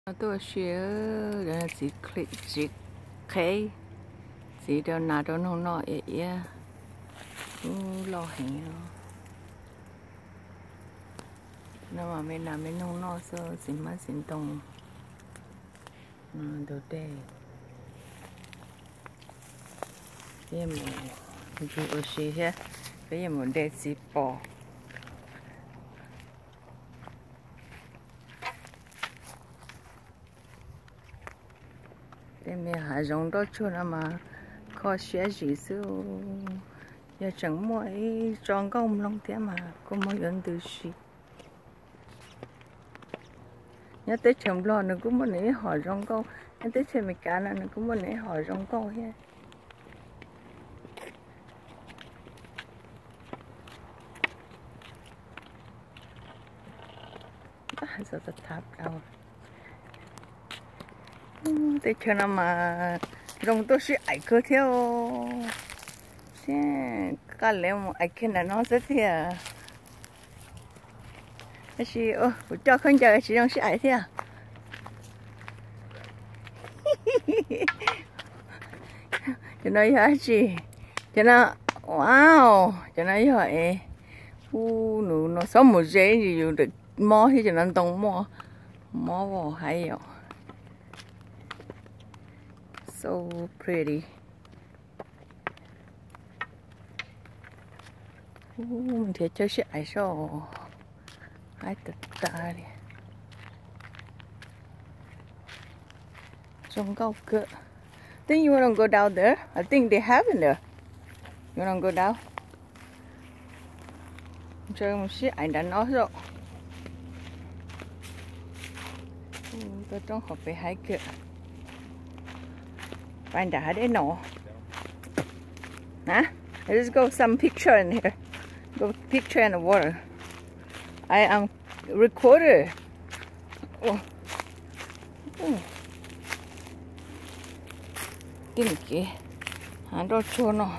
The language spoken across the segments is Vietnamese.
tôi xưa là chỉ khé chỉ đâu nào đâu nó ấy lo hình nó mà mình làm mình nó sơ xin má xin tông đồ đây cái mà chú ở xí hết cái mà để xí bỏ cái mình hạ giống đó cho nó mà khó xé gì xíu giờ chẳng mỗi tròn công long thế mà có mỗi lần từ xí nhớ tới chồng lo nó cũng muốn lấy hỏi rong câu nhớ tới chơi mày cá nó cũng muốn lấy hỏi rong câu hết giờ ta tháp đâu tới chơi nó mà rong tôi sẽ ai cơ theo sẽ cá lẽ mà ai kia là nó rất thiệt cái gì cho không chờ cái gì rong sẽ ai thiệt cho nó hả chị cho nó wow cho nó hỏi nó sống một giây gì dù được mò thì cho nó đông mò vào hay rồi so pretty mình thấy chơi sẽ ai sao ai tất cả đi trong câu cửa think you wanna go down there? I think they have in there. You wanna go down? Chơi một xíu anh đã nói rồi. Tôi trong học về hai cửa. Anh đã để nổ. Hả? Let's go some picture in here. Go picture in the water. I am recorder. Oh. Cái hắn đó cho nó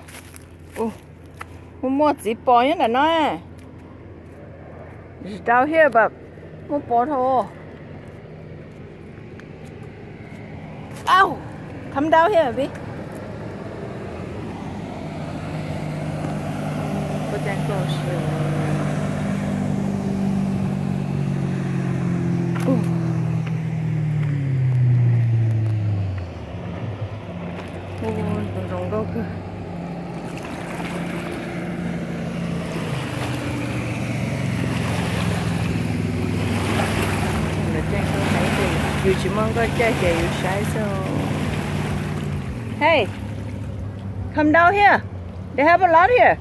mua chỉ bỏ như là nó down here but mua bỏ thôi ow come down here baby có đang có sự rong câu cơ dù chỉ mong có chơi chơi dù sai sao hey come down here they have a lot here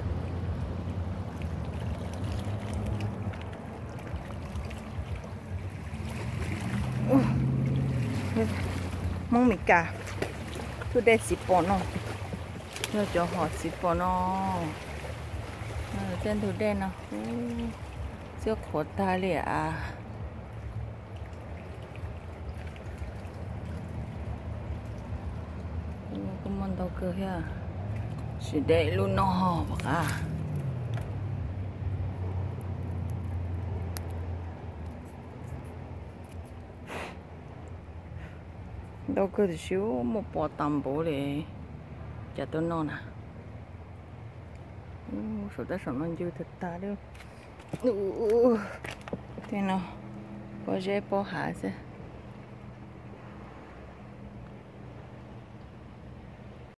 mong mình cả tôi để xịt bỏ nó nhớ cho họ xịt bỏ nó trên thủ đen nó chưa khó ta lẽ cũng mong đâu cơ ha chỉ để luôn nó bạc đâu cơ thì xíu một bò tầm bố để cho tôi non à số ta sống non dư thật ta đâu thế nào có dễ bỏ hạ chứ